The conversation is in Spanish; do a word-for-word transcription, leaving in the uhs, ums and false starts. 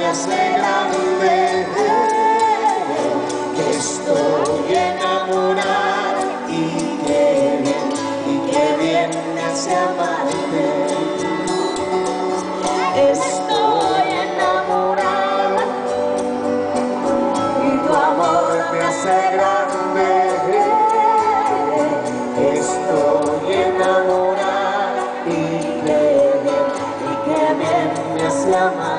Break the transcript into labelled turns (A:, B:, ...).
A: me hace grande, que estoy enamorada y que bien, y que bien me hace amarte. Estoy enamorada y tu amor me hace grande. Estoy enamorada y que bien, y que bien me hace amarte.